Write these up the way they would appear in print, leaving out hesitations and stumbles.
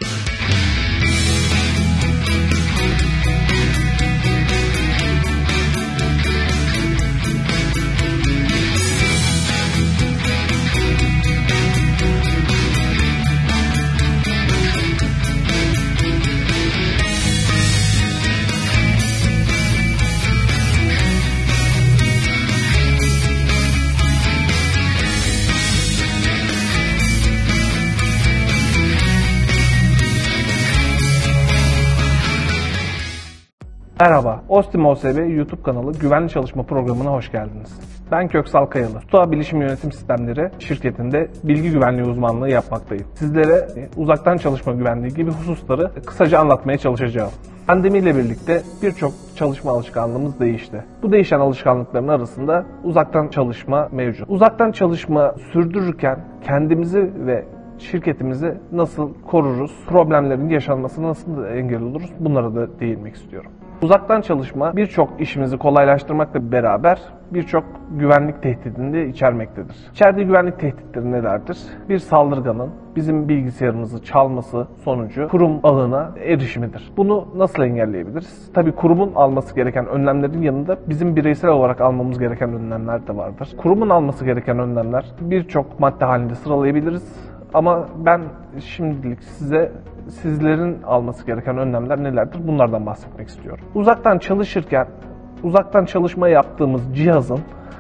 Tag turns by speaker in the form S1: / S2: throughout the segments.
S1: Merhaba, OSTİM OSB YouTube kanalı Güvenli Çalışma Programı'na hoş geldiniz. Ben Köksal Kayalı, TUA Bilişim Yönetim Sistemleri şirketinde bilgi güvenliği uzmanlığı yapmaktayım. Sizlere uzaktan çalışma güvenliği gibi hususları kısaca anlatmaya çalışacağım. Pandemiyle birlikte birçok çalışma alışkanlığımız değişti. Bu değişen alışkanlıkların arasında uzaktan çalışma mevcut. Uzaktan çalışma sürdürürken kendimizi ve şirketimizi nasıl koruruz, problemlerin yaşanmasına nasıl engel oluruz, bunlara da değinmek istiyorum. Uzaktan çalışma birçok işimizi kolaylaştırmakla beraber birçok güvenlik tehdidini de içermektedir. İçerdiği güvenlik tehditleri nelerdir? Bir saldırganın bizim bilgisayarımızı çalması sonucu kurum ağına erişimidir. Bunu nasıl engelleyebiliriz? Tabii kurumun alması gereken önlemlerin yanında bizim bireysel olarak almamız gereken önlemler de vardır. Kurumun alması gereken önlemler birçok madde halinde sıralayabiliriz. Ama ben şimdilik sizlerin alması gereken önlemler nelerdir? Bunlardan bahsetmek istiyorum. Uzaktan çalışırken, uzaktan çalışma yaptığımız cihazın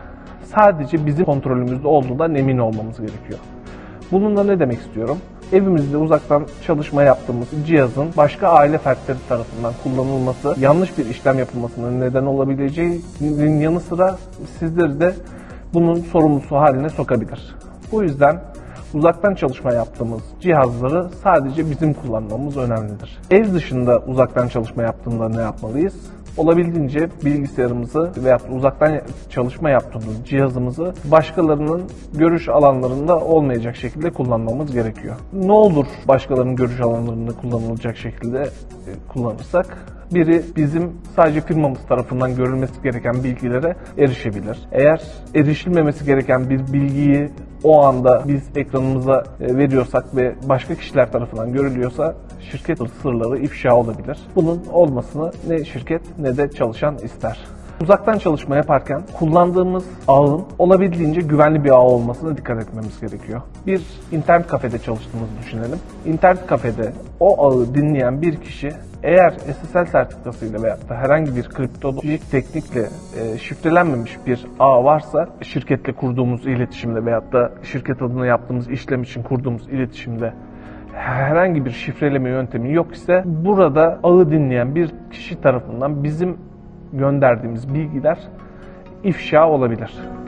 S1: sadece bizim kontrolümüzde olduğundan emin olmamız gerekiyor. Bununla ne demek istiyorum? Evimizde uzaktan çalışma yaptığımız cihazın başka aile fertleri tarafından kullanılması, yanlış bir işlem yapılmasına neden olabileceğinin yanı sıra sizleri de bunun sorumlusu haline sokabilir. Bu yüzden uzaktan çalışma yaptığımız cihazları sadece bizim kullanmamız önemlidir. Ev dışında uzaktan çalışma yaptığında ne yapmalıyız? Olabildiğince bilgisayarımızı veya uzaktan çalışma yaptığımız cihazımızı başkalarının görüş alanlarında olmayacak şekilde kullanmamız gerekiyor. Ne olur başkalarının görüş alanlarında kullanılacak şekilde kullanırsak? Biri bizim sadece firmamız tarafından görülmesi gereken bilgilere erişebilir. Eğer erişilmemesi gereken bir bilgiyi o anda biz ekranımıza veriyorsak ve başka kişiler tarafından görülüyorsa şirket sırları ifşa olabilir. Bunun olmasını ne şirket ne de çalışan ister. Uzaktan çalışma yaparken kullandığımız ağın olabildiğince güvenli bir ağ olmasına dikkat etmemiz gerekiyor. Bir internet kafede çalıştığımızı düşünelim. İnternet kafede o ağı dinleyen bir kişi eğer SSL sertifikasıyla veya da herhangi bir kriptolojik teknikle şifrelenmemiş bir ağ varsa şirketle kurduğumuz iletişimde veyahut da şirket adına yaptığımız işlem için kurduğumuz iletişimde herhangi bir şifreleme yöntemi yok ise burada ağı dinleyen bir kişi tarafından bizim gönderdiğimiz bilgiler ifşa olabilir.